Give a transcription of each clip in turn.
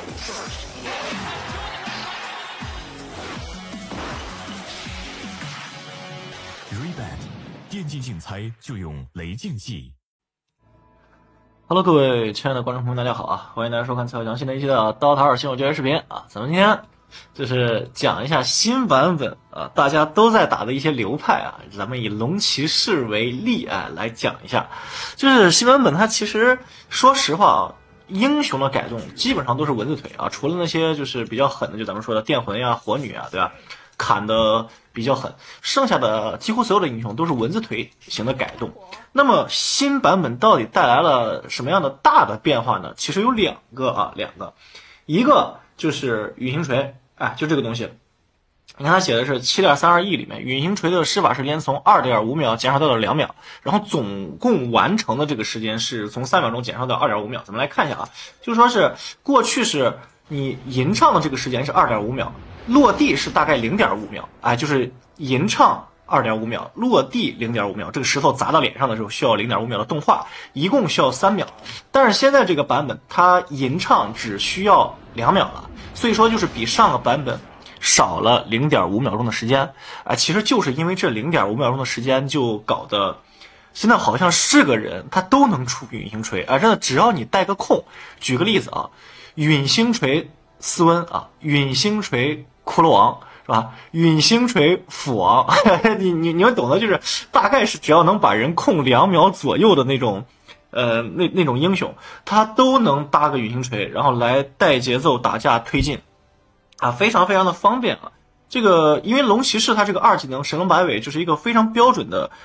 Ray-Ban 电竞竞猜就用雷竞技。 Hello， 各位亲爱的观众朋友，大家好啊！欢迎大家收看蔡小强新的一期的《刀塔2新手教学视频》啊！咱们今天就是讲一下新版本啊，大家都在打的一些流派啊，咱们以龙骑士为例啊来讲一下。就是新版本它其实说实话啊，英雄的改动基本上都是蚊子腿啊，除了那些就是比较狠的，就咱们说的电魂呀、火女啊，对吧？砍的比较狠，剩下的几乎所有的英雄都是蚊子腿型的改动。那么新版本到底带来了什么样的大的变化呢？其实有两个，一个就是陨星锤，就这个东西。你看它写的是 7.32亿 里面，陨星锤的施法时间从 2.5 秒减少到了2秒，然后总共完成的这个时间是从3秒钟减少到 2.5 秒。咱们来看一下啊，就是说是过去是你吟唱的这个时间是 2.5 秒，落地是大概 0.5 秒，就是吟唱2.5 秒，落地 0.5 秒，这个石头砸到脸上的时候需要 0.5 秒的动画，一共需要3秒。但是现在这个版本它吟唱只需要2秒了，所以说就是比上个版本少了 0.5 秒钟的时间。其实就是因为这 0.5 秒钟的时间就搞得现在好像是个人他都能出陨星锤真的只要你带个空。举个例子啊，陨星锤斯温啊，陨星锤骷髅王是吧？陨星锤斧王你们懂的，就是大概是只要能把人控2秒左右的那种那种英雄，他都能搭个陨星锤，然后来带节奏打架推进非常非常的方便啊。这个因为龙骑士它这个2技能神龙摆尾就是一个非常标准的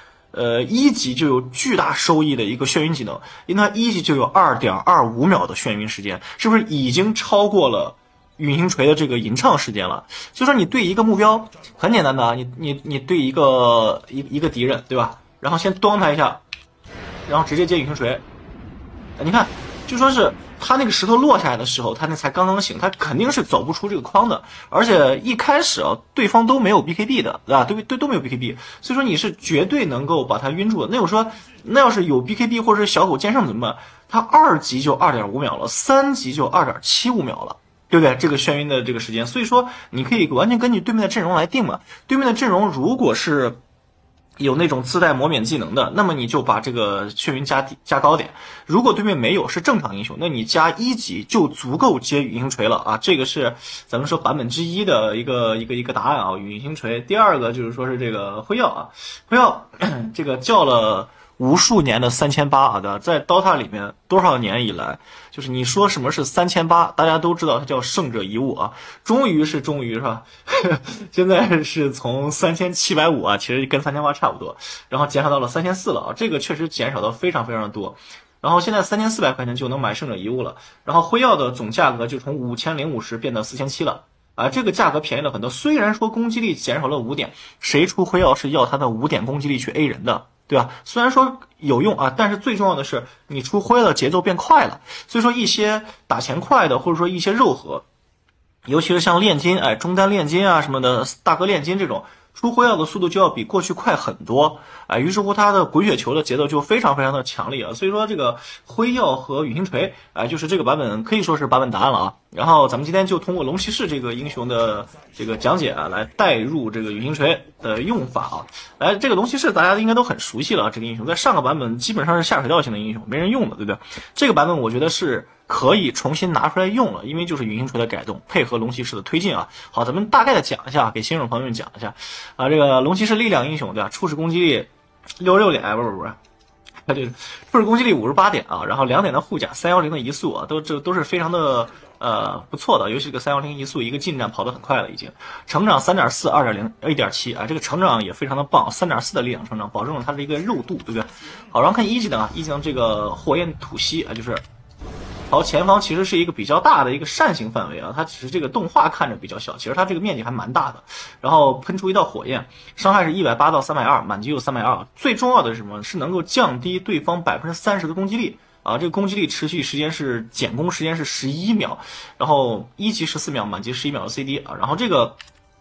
1级就有巨大收益的一个眩晕技能，因为它1级就有 2.25 秒的眩晕时间，是不是已经超过了陨星锤的这个吟唱时间了？就说你对一个目标很简单的你对一个敌人对吧，然后先端他一下，然后直接接陨星锤，你看就说是他那个石头落下来的时候，他那才刚刚醒，他肯定是走不出这个框的，而且一开始对方都没有 BKB 的，对吧？都没有 BKB， 所以说你是绝对能够把他晕住的。那我说，那要是有 BKB 或者是小狗剑圣怎么办？他2级就 2.5 秒了，3级就 2.75 秒了，对不对？这个眩晕的这个时间，所以说你可以完全根据对面的阵容来定嘛。对面的阵容如果是有那种自带魔免技能的，那么你就把这个眩晕加高点。如果对面没有是正常英雄，那你加1级就足够接陨星锤了啊！这个是咱们说版本之一的一个答案啊，陨星锤。第二个就是说是这个辉耀辉耀这个叫了无数年的38的，在 DOTA 里面多少年以来，就是你说什么是3800，大家都知道它叫胜者一物啊，终于是吧？现在是从3750其实跟3800差不多，然后减少到了3400了这个确实减少到非常非常的多。然后现在3400块钱就能买胜者一物了，然后辉耀的总价格就从5050变到4700了。这个价格便宜了很多。虽然说攻击力减少了5点，谁出辉耀是要他的5点攻击力去 A 人的，对吧？虽然说有用但是最重要的是你出辉耀的节奏变快了。所以说一些打钱快的，或者说一些肉盒，尤其是像炼金中单炼金什么的，大哥炼金这种，出辉耀的速度就要比过去快很多于是乎它的滚雪球的节奏就非常非常的强烈所以说这个辉耀和陨星锤就是这个版本可以说是版本答案了然后咱们今天就通过龙骑士这个英雄的这个讲解来带入这个陨星锤的用法来，这个龙骑士大家应该都很熟悉了这个英雄在上个版本基本上是下水道型的英雄，没人用的，对不对？这个版本我觉得是可以重新拿出来用了，因为就是陨星锤的改动配合龙骑士的推进好，咱们大概的讲一下，给新手朋友们讲一下这个龙骑士力量英雄，对吧？初始攻击力66点不是它这初始攻击力58点然后2点的护甲310的移速都是非常的不错的，尤其这个310移速一个近战跑得很快了已经。成长 3.4 2.0 1.7这个成长也非常的棒， 3.4 的力量成长保证了它的一个肉度，对不对？好，然后看一技能一技能这个火焰吐息就是朝前方其实是一个比较大的一个扇形范围它只是这个动画看着比较小，其实它这个面积还蛮大的。然后喷出一道火焰，伤害是180到320，满级有320。最重要的是什么？是能够降低对方30%的攻击力这个攻击力持续时间是减攻时间是11秒，然后1级14秒，满级11秒的 CD然后这个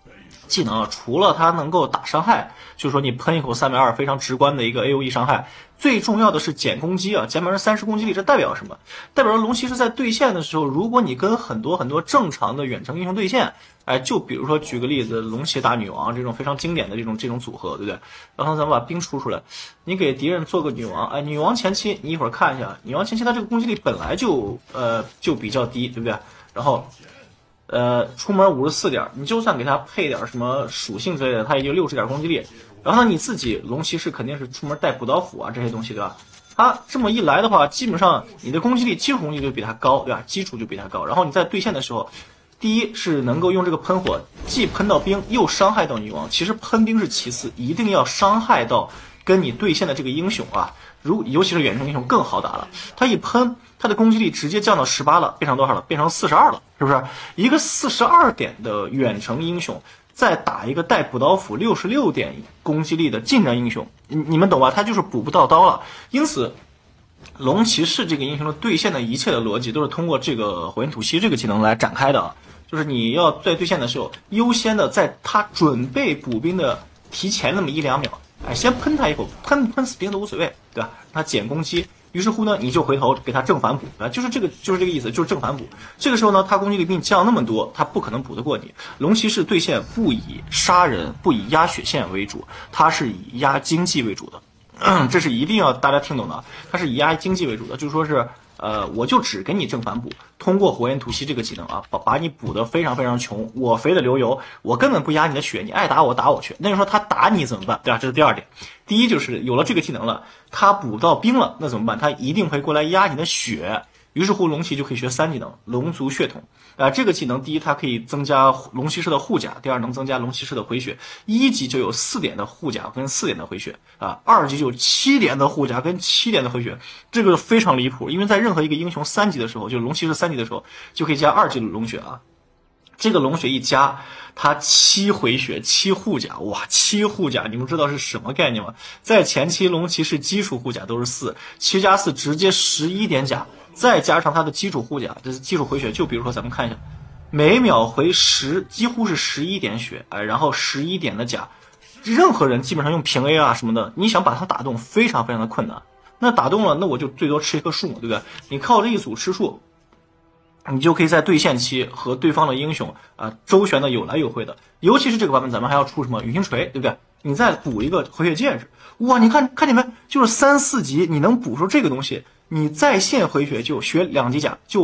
技能除了它能够打伤害，就是说你喷一口320非常直观的一个 AOE 伤害，最重要的是减攻击啊，减30%攻击力，这代表什么？代表龙骑士在对线的时候，如果你跟很多正常的远程英雄对线，哎，就比如说举个例子，龙骑打女王这种非常经典的这种组合，对不对？然后咱们把兵出来，你给敌人做个女王，哎，女王前期你一会儿看一下，女王前期它这个攻击力本来就比较低，对不对？然后出门54点，你就算给他配点什么属性之类的，他也就60点攻击力。然后呢，你自己龙骑士肯定是出门带补刀斧啊这些东西，对吧？他这么一来的话，基本上你的攻击力基础攻击力就比他高，对吧？基础就比他高。然后你在对线的时候，第一是能够用这个喷火，既喷到兵又伤害到女王。其实喷兵是其次，一定要伤害到跟你对线的这个英雄啊。尤其是远程英雄更好打了，他一喷，他的攻击力直接降到18了，变成多少了？变成42了，是不是？一个42点的远程英雄，再打一个带补刀斧66点攻击力的近战英雄，你们懂吧？他就是补不到刀了。因此，龙骑士这个英雄的对线的一切的逻辑都是通过这个火焰吐息这个技能来展开的啊。就是你要在对线的时候，优先的在他准备补兵的提前那么1-2秒。哎，先喷他一口，喷死兵都无所谓，对吧？他减攻击，于是乎呢，你就回头给他正反补啊，就是这个意思，就是正反补。这个时候呢，他攻击力比你降那么多，他不可能补得过你。龙骑士对线不以杀人，不以压血线为主，他是以压经济为主的，这是一定要大家听懂的，他是以压经济为主的，就是说是。我就只给你正反补，通过火焰吐息这个技能啊，把你补得非常非常穷，我肥的流油，我根本不压你的血，你爱打我打我去。那就说他打你怎么办？对吧？这是第二点。第一就是有了这个技能了，他补到兵了，那怎么办？他一定会过来压你的血。于是乎，龙骑就可以学3技能，龙族血统。这个技能第一，它可以增加龙骑士的护甲；第二，能增加龙骑士的回血。1级就有4点的护甲跟4点的回血，2级就有7点的护甲跟7点的回血，这个非常离谱。因为在任何一个英雄3级的时候，就是龙骑士3级的时候，就可以加2级的龙血啊。这个龙血一加，它7回血7护甲，哇，7护甲，你们知道是什么概念吗？在前期龙骑士基础护甲都是4，7加4直接11点甲。再加上它的基础护甲，这是基础回血。就比如说咱们看一下，每秒回10，几乎是11点血，然后11点的甲，任何人基本上用平 A 啊什么的，你想把它打动非常非常的困难。那打动了，那我就最多吃一棵树，对不对？你靠这一组吃树，你就可以在对线期和对方的英雄周旋的有来有回的。尤其是这个版本，咱们还要出什么陨星锤，对不对？你再补一个回血剑士，哇，你看见没？就是3、4级你能补出这个东西。你在线回血就学2级甲，就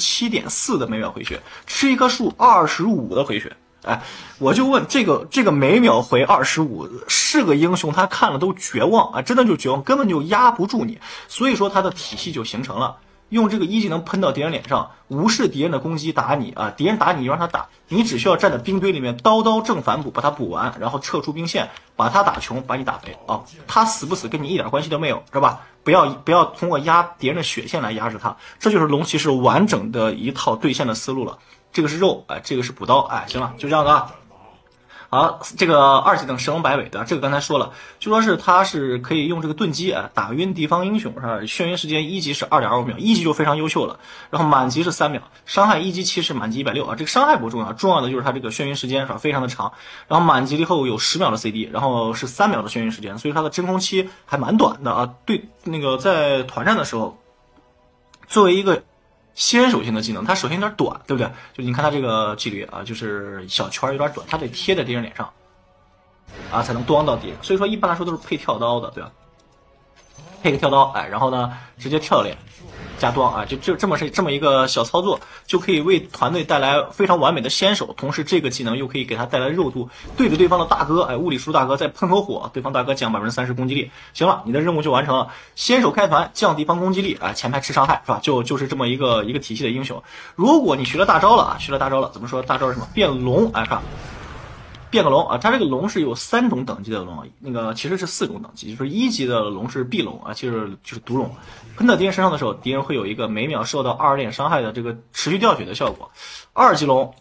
17.4的每秒回血，吃一棵树25的回血。哎，我就问这个每秒回25，是个英雄他看了都绝望啊，真的就绝望，根本就压不住你。所以说他的体系就形成了。用这个1技能喷到敌人脸上，无视敌人的攻击打你啊！敌人打你，让他打，你只需要站在兵堆里面刀正反补，把他补完，然后撤出兵线，把他打穷，把你打肥啊！他死不死跟你一点关系都没有，知道吧？不要通过压敌人的血线来压制他，这就是龙骑士完整的一套对线的思路了。这个是肉，这个是补刀，行了，就这样的啊。好，这个2技能神龙摆尾，对吧？这个刚才说了，就说是它是可以用这个盾击打晕敌方英雄，是吧？眩晕时间1级是2.25秒，1级就非常优秀了。然后满级是3秒，伤害1级7是满级160啊。这个伤害不重要，重要的就是它这个眩晕时间是吧？非常的长。然后满级了以后有10秒的 CD， 然后是3秒的眩晕时间，所以它的真空期还蛮短的啊。对，那个在团战的时候，作为一个先手型的技能，它首先有点短，对不对？就你看它这个距离啊，就是小圈有点短，它得贴在敌人脸上啊，才能端到敌人。所以说一般来说都是配跳刀的，对吧？配个跳刀，然后呢直接跳脸加端啊，就这么一个小操作，就可以为团队带来非常完美的先手。同时这个技能又可以给他带来肉度，对着对方的大哥，物理输出大哥再喷口火，对方大哥降30%攻击力。行了，你的任务就完成了。先手开团，降敌方攻击力前排吃伤害，是吧？就是这么一个体系的英雄。如果你学了大招了怎么说？大招是什么？变龙，看。变个龙它这个龙是有3种等级的龙，那个其实是4种等级，就是1级的龙是壁龙就是毒龙，喷到敌人身上的时候，敌人会有一个每秒受到20点伤害的这个持续掉血的效果。2级龙，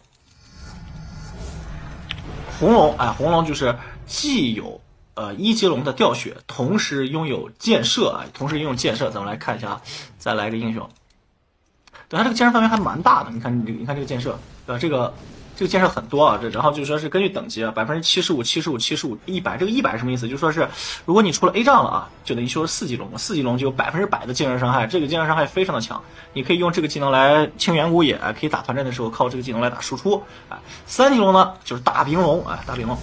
红龙，红龙就是既有1级龙的掉血，同时拥有箭射咱们来看一下，再来一个英雄，对，它这个箭射范围还蛮大的，你看这个箭射，这个这个建设很多啊，然后就说是根据等级啊，75%、75%、75%、100，这个100什么意思？就说是如果你出了 A 仗了啊，就等于说是4级龙，4级龙就有100%的近身伤害，这个近身伤害非常的强，你可以用这个技能来清远古野，可以打团战的时候靠这个技能来打输出。3级龙呢就是大冰龙，大冰龙，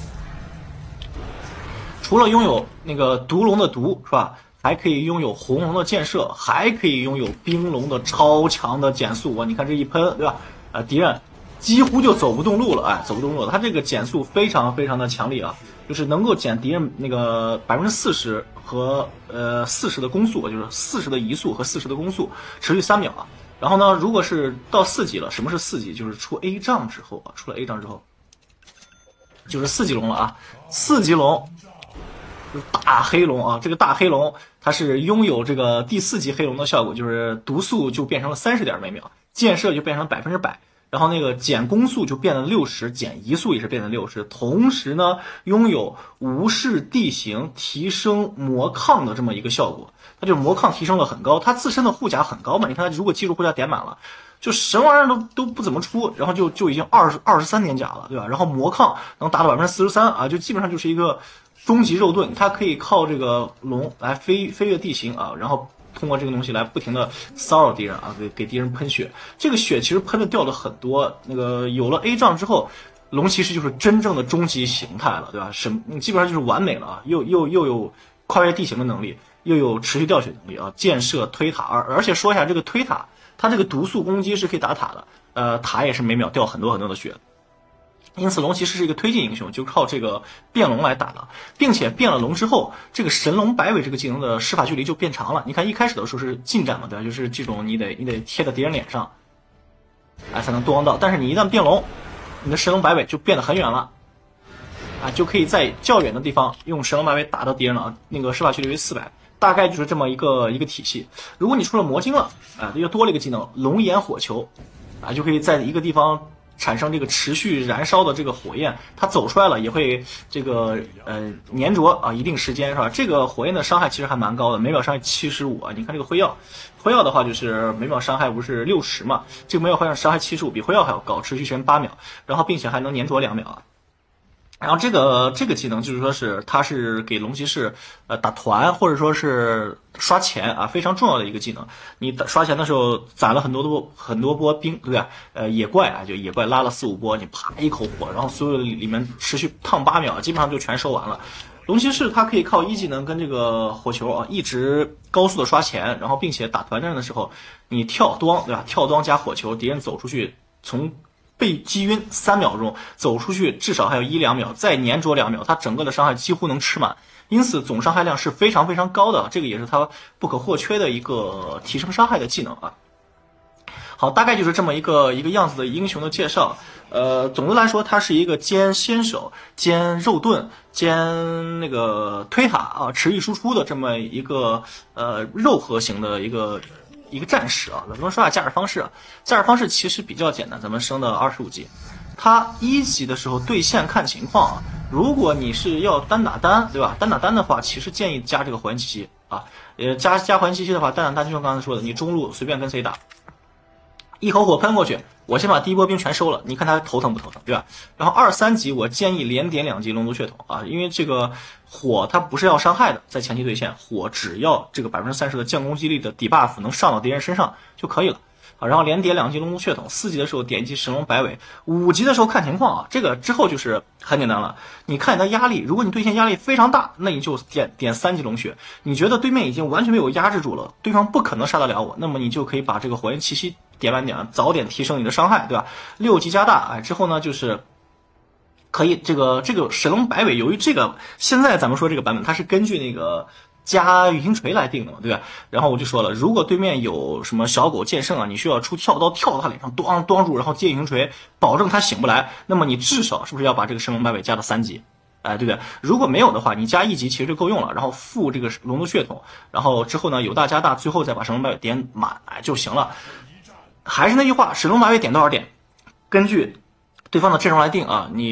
除了拥有那个毒龙的毒是吧？还可以拥有红龙的箭射，还可以拥有冰龙的超强的减速。你看这一喷，对吧？敌人几乎就走不动路了，走不动路了。它这个减速非常非常的强力啊，就是能够减敌人那个40%和40%的攻速，就是40%的移速和40%的攻速，持续3秒啊。然后呢，如果是到4级了，什么是4级？就是出 A 仗之后啊，出了 A 仗之后，就是4级龙了啊。4级龙。大黑龙啊，这个大黑龙它是拥有这个第4级黑龙的效果，就是毒速就变成了30点每秒，箭射就变成了100%，然后那个减攻速就变了60%，减移速也是变成60%，同时呢拥有无视地形提升魔抗的这么一个效果，它就是魔抗提升了很高，它自身的护甲很高嘛，你看它如果技术护甲点满了。就什么玩意儿都不怎么出，然后就已经23点甲了，对吧？然后魔抗能达到43%啊，就基本上就是一个终极肉盾，它可以靠这个龙来飞越地形啊，然后通过这个东西来不停的骚扰敌人啊，给敌人喷血。这个血其实喷的掉了很多，那个有了 A 仗之后，龙骑士就是真正的终极形态了，对吧？基本上就是完美了啊，又有跨越地形的能力，又有持续掉血能力啊，箭射推塔，而且说一下这个推塔。它这个毒素攻击是可以打塔的，塔也是每秒掉很多很多的血，因此龙骑士是一个推进英雄，就靠这个变龙来打的，并且变了龙之后，这个神龙摆尾这个技能的施法距离就变长了。你看一开始的时候是近战嘛，对吧？就是这种你得贴在敌人脸上，才能咣到，但是你一旦变龙，你的神龙摆尾就变得很远了，就可以在较远的地方用神龙摆尾打到敌人了，那个施法距离为400。大概就是这么一个体系。如果你出了魔晶了，又多了一个技能龙炎火球，就可以在一个地方产生这个持续燃烧的这个火焰，它走出来了也会这个粘着啊一定时间是吧？这个火焰的伤害其实还蛮高的，每秒伤害75啊。你看这个辉耀的话就是每秒伤害不是60嘛，这个每秒伤害75，比辉耀还要高，持续时间8秒，然后并且还能粘着2秒啊。然后这个技能就是说是它是给龙骑士打团或者说是刷钱啊非常重要的一个技能。你刷钱的时候攒了很多波兵，对吧？野怪就野怪拉了4、5波，你啪一口火，然后所有里面持续烫8秒，基本上就全收完了。龙骑士它可以靠1技能跟这个火球啊一直高速的刷钱，然后并且打团战的时候你跳端，对吧？跳端加火球，敌人走出去从被击晕3秒钟，走出去至少还有1-2秒，再粘着2秒，它整个的伤害几乎能吃满，因此总伤害量是非常非常高的，这个也是它不可或缺的一个提升伤害的技能啊。好，大概就是这么一个样子的英雄的介绍。总的来说，它是一个兼先手、兼肉盾、兼那个推塔啊、持续输出的这么一个肉核型的一个战士啊。咱们说下驾驶方式，驾驶方式其实比较简单，咱们升到25级，它1级的时候对线看情况啊。如果你是要单打单，对吧？单打单的话，其实建议加这个火焰气息啊。加火焰气息的话，单打单就像刚才说的，你中路随便跟谁打。一口火喷过去，我先把第一波兵全收了，你看他头疼不头疼，对吧？然后2、3级我建议连点2级龙族血统啊，因为这个火它不是要伤害的，在前期对线，火只要这个30%的降攻击力的底 buff 能上到敌人身上就可以了。好，然后连点2级龙族血统，4级的时候点一级神龙摆尾，5级的时候看情况啊，这个之后就是很简单了。你看你的压力，如果你对线压力非常大，那你就点3级龙血。你觉得对面已经完全没有压制住了，对方不可能杀得了我，那么你就可以把这个火焰气息点满点，早点提升你的伤害，对吧？6级加大，之后呢就是可以这个神龙摆尾，由于这个现在咱们说这个版本，它是根据那个加运行锤来定的嘛，对吧？然后我就说了，如果对面有什么小狗剑圣啊，你需要出跳刀跳到他脸上，咣住，然后接运行锤，保证他醒不来，那么你至少是不是要把这个神龙摆尾加到3级？对不对？如果没有的话，你加1级其实就够用了，然后附这个龙族血统，然后之后呢有大加大，最后再把神龙摆尾点满，就行了。还是那句话，神龙摆尾点多少点，根据对方的阵容来定啊。你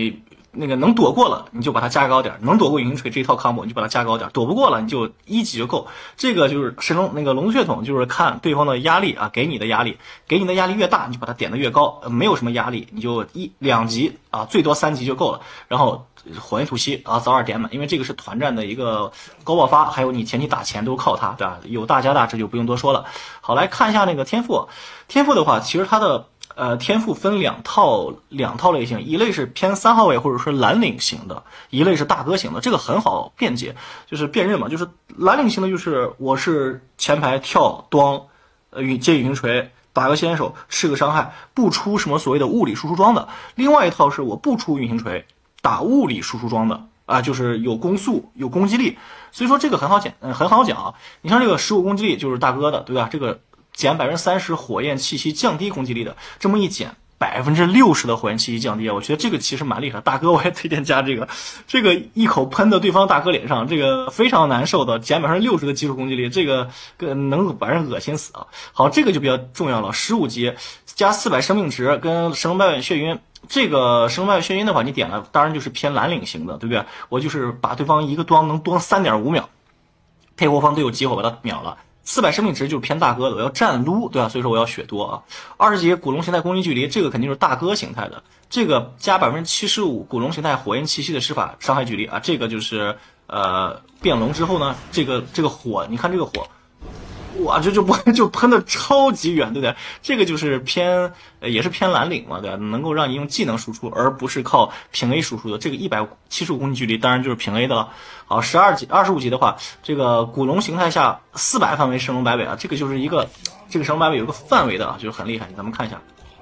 能躲过了，你就把它加高点；能躲过陨星锤这一套 combo， 你就把它加高点；躲不过了，你就1级就够。这个就是龙族血统，就是看对方的压力啊，给你的压力越大，你就把它点的越高。没有什么压力，你就2级啊，最多3级就够了。然后火焰吐息啊，早点点满，因为这个是团战的一个高爆发，还有你前期打钱都靠它，对吧？有大加大，这就不用多说了。好，来看一下那个天赋。天赋的话，其实它的天赋分两套类型，一类是偏3号位或者说蓝领型的，一类是大哥型的，这个很好辨解，就是辨认嘛。就是蓝领型的，就是我是前排跳端，接陨星锤，打个先手，吃个伤害，不出什么所谓的物理输出装的。另外一套是我不出陨星锤，打物理输出装的啊，就是有攻速有攻击力，所以说这个很好讲啊。你像这个15攻击力就是大哥的，对吧？这个减30%火焰气息降低攻击力的，这么一减60%的火焰气息降低啊，我觉得这个其实蛮厉害。大哥我也推荐加这个一口喷到对方大哥脸上，这个非常难受的，减60%的基础攻击力，这个能把人恶心死啊。好，这个就比较重要了，15级加400生命值跟神龙摆尾血晕。这个神龙摆尾血晕的话，你点了当然就是偏蓝领型的，对不对？我就是把对方一个端能端3.5秒，配合方队友集火把他秒了。400生命值就是偏大哥的，我要站撸，对吧？所以说我要血多啊。20级古龙形态攻击距离，这个肯定是大哥形态的，这个加75%古龙形态火焰气息的施法伤害距离啊，这个就是变龙之后呢，这个火，你看这个火。哇，这就喷的超级远，对不对？这个就是也是偏蓝领嘛，对吧？能够让你用技能输出，而不是靠平 A 输出的。这个175攻击距离当然就是平 A 的了。好，25级的话，这个古龙形态下400范围神龙摆尾啊，这个就是这个神龙摆尾有个范围的啊，就是很厉害。咱们看一下，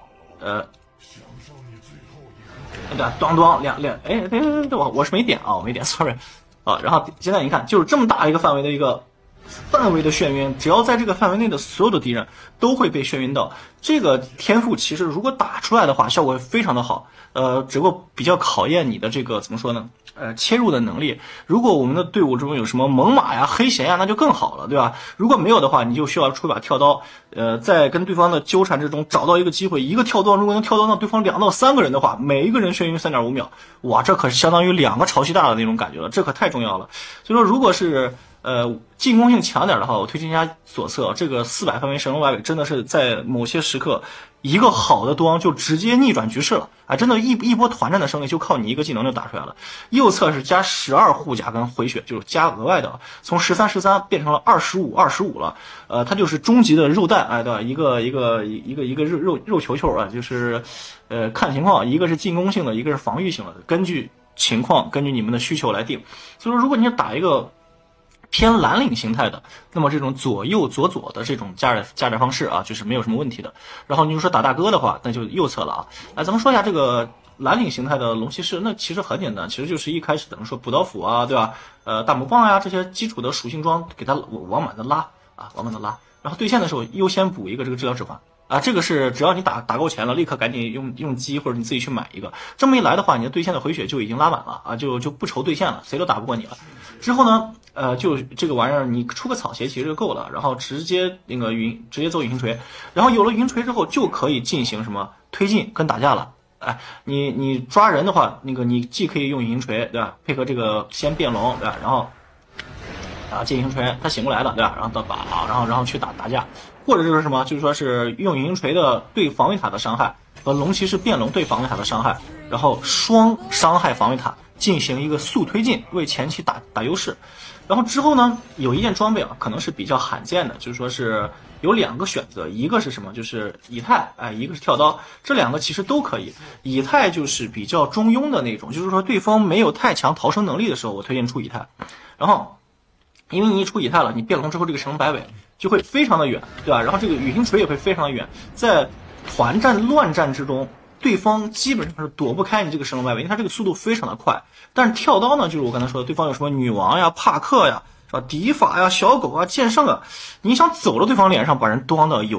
对吧？咣咣我是没点啊，我没点 ，sorry 啊。然后现在你看，就是这么大一个范围的范围的眩晕，只要在这个范围内的所有的敌人都会被眩晕到。这个天赋其实如果打出来的话，效果会非常的好。只不过比较考验你的这个怎么说呢？切入的能力。如果我们的队伍中有什么猛犸呀、黑贤呀，那就更好了，对吧？如果没有的话，你就需要出一把跳刀，在跟对方的纠缠之中找到一个机会，一个跳刀，如果能跳刀到对方2到3个人的话，每一个人眩晕3.5秒，哇，这可相当于2个潮汐大的那种感觉了，这可太重要了。所以说，如果是进攻性强点的话，我推荐一下左侧这个400范围神龙摆尾，真的是在某些时刻一个好的端就直接逆转局势了啊！真的，一波团战的胜利就靠你一个技能就打出来了。右侧是加12护甲跟回血，就是加额外的，从13变成了25了。它就是终极的肉弹，哎，对吧？一个肉球球啊，就是看情况，一个是进攻性的，一个是防御性的，根据情况，根据你们的需求来定。所以说，如果你打一个偏蓝领形态的，那么这种左右左的这种加载方式啊，就是没有什么问题的。然后你就说打大哥的话，那就右侧了啊。来，咱们说一下这个蓝领形态的龙骑士，那其实很简单，其实就是一开始怎么说补刀斧啊，对吧？大魔棒呀，这些基础的属性装给它往满的拉啊，往满的拉。然后对线的时候优先补一个这个治疗指环。啊，这个是只要你打够钱了，立刻赶紧用机或者你自己去买一个。这么一来的话，你的对线的回血就已经拉满了啊，就不愁对线了，谁都打不过你了。之后呢，就这个玩意儿你出个草鞋其实就够了，然后直接走陨星锤，然后有了陨星锤之后就可以进行什么推进跟打架了。哎，你抓人的话，你既可以用陨星锤，对吧？配合这个先变龙，对吧？然后进陨星锤，他醒过来了，对吧？然后然后去打架。或者就是什么，就是说是用陨星锤的对防卫塔的伤害和龙骑士变龙对防卫塔的伤害，然后双伤害防卫塔进行一个速推进，为前期打优势。然后之后呢，有一件装备啊，可能是比较罕见的，就是说是有2个选择，一个是什么，就是以太，一个是跳刀，这2个其实都可以。以太就是比较中庸的那种，就是说对方没有太强逃生能力的时候，我推荐出以太。然后因为你一出以太了，你变龙之后这个神龙摆尾就会非常的远，对吧？然后这个陨星锤也会非常的远，在团战乱战之中，对方基本上是躲不开你这个神龙摆尾，因为它这个速度非常的快。但是跳刀呢，就是我刚才说的，对方有什么女王呀、帕克呀，是吧？迪法呀、小狗啊、剑圣啊，你想走到对方脸上把人端到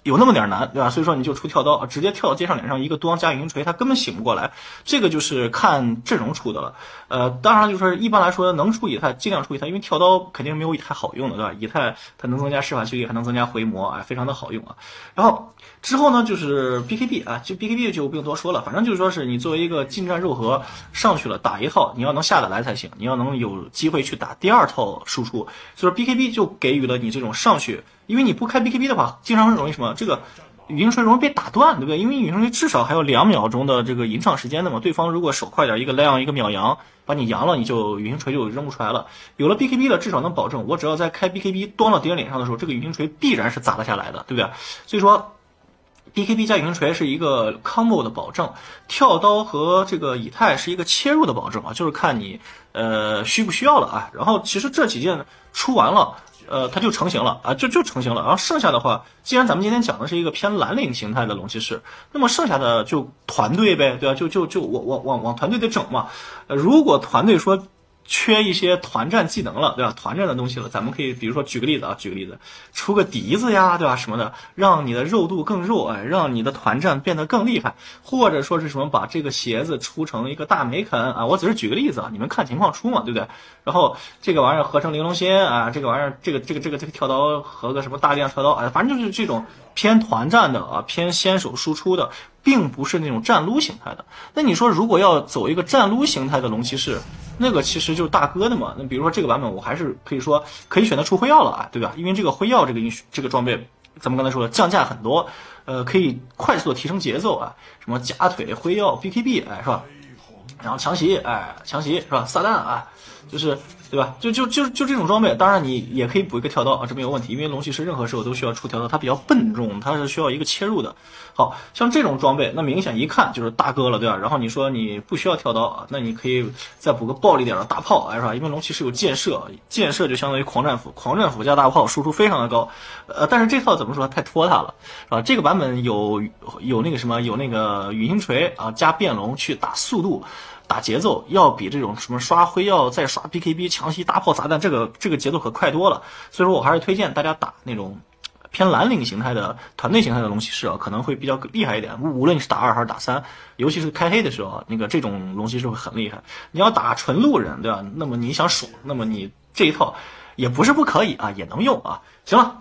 有那么点难，对吧？所以说你就出跳刀，直接跳到街上脸上一个端加云锤，他根本醒不过来。这个就是看阵容出的了。当然就是一般来说能出以太尽量出以太，因为跳刀肯定是没有以太好用的，对吧？以太它能增加施法蓄力，还能增加回魔，哎，非常的好用啊。然后之后呢就是 BKB 啊，就 BKB 就不用多说了，反正就是说是你作为一个近战肉核上去了打一套，你要能下得来才行，你要能有机会去打第二套输出。所以说 BKB 就给予了你这种上去。因为你不开 BKB 的话，经常容易什么？这个语音锤容易被打断，对不对？因为语音锤至少还有2秒钟的这个吟唱时间的嘛。对方如果手快点，一个亮一个秒扬，把你扬了，你就语音锤就扔不出来了。有了 BKB 了，至少能保证我只要在开 BKB 端到敌人脸上的时候，这个语音锤必然是砸得下来的，对不对？所以说。BKB 加语音锤是一个 combo 的保证，跳刀和这个以太是一个切入的保证啊，就是看你需不需要了啊。然后其实这几件出完了。它就成型了啊，就成型了。然后剩下的话，既然咱们今天讲的是一个偏蓝领形态的龙骑士，那么剩下的就团队呗，对吧？就往团队得整嘛。如果团队说缺一些团战技能了，对吧？团战的东西了，咱们可以比如说举个例子，出个笛子呀，对吧？什么的，让你的肉度更肉，哎，让你的团战变得更厉害，或者说是什么把这个鞋子出成一个大梅肯啊，我只是举个例子啊，你们看情况出嘛，对不对？然后这个玩意儿合成玲珑仙啊，这个玩意儿这个跳刀合个什么大力量跳刀啊，反正就是这种偏团战的啊，偏先手输出的，并不是那种战撸形态的。那你说如果要走一个战撸形态的龙骑士，那个其实就是大哥的嘛。那比如说这个版本，我还是可以说可以选择出辉耀了啊，对吧？因为这个辉耀这个装备，咱们刚才说的降价很多，可以快速的提升节奏啊，什么假腿、辉耀、BKB， 哎，是吧？然后强袭，哎，强袭是吧？撒旦啊，就是对吧？就这种装备，当然你也可以补一个跳刀啊，这没有问题，因为龙骑士任何时候都需要出跳刀，它比较笨重，它是需要一个切入的。好像这种装备，那明显一看就是大哥了，对吧？然后你说你不需要跳刀啊，那你可以再补个暴力点的大炮，是吧？因为龙骑士有箭射，箭射就相当于狂战斧，狂战斧加大炮输出非常的高，但是这套怎么说太拖沓了，是吧？这个版本有那个什么，有那个雨星锤啊加变龙去打速度。打节奏要比这种什么刷辉耀再刷 BKB 强袭大炮砸弹这个节奏可快多了，所以说我还是推荐大家打那种偏蓝领形态的团队形态的龙骑士啊，可能会比较厉害一点。无论你是打2还是打3，尤其是开黑的时候，那个这种龙骑士会很厉害。你要打纯路人，对吧？那么你想爽，那么你这一套也不是不可以啊，也能用啊。行了，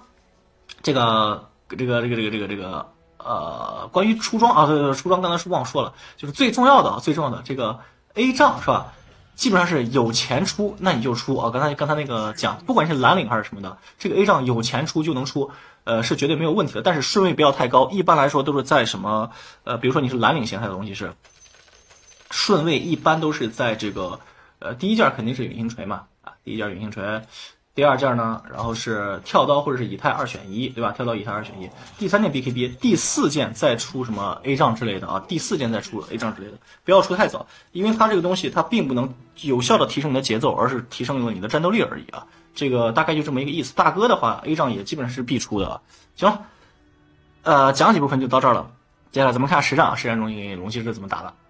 关于出装啊，对，出装刚才是忘说了，就是最重要的这个 A 杖是吧？基本上是有钱出，那你就出啊。刚才那个讲，不管是蓝领还是什么的，这个 A 杖有钱出就能出，是绝对没有问题的。但是顺位不要太高，一般来说都是在什么比如说你是蓝领形态的东西是，顺位一般都是在这个第一件肯定是陨星锤嘛啊，第一件陨星锤。第二件呢，然后是跳刀或者是以太2选1，对吧？跳刀以太2选1。第3件 BKB， 第4件再出什么 A 杖之类的啊？第4件再出 A 杖之类的，不要出太早，因为它这个东西它并不能有效的提升你的节奏，而是提升了你的战斗力而已啊。这个大概就这么一个意思。大哥的话 ，A 杖也基本上是必出的。行了，讲几部分就到这儿了。接下来咱们看实战啊，实战中龙骑士怎么打的。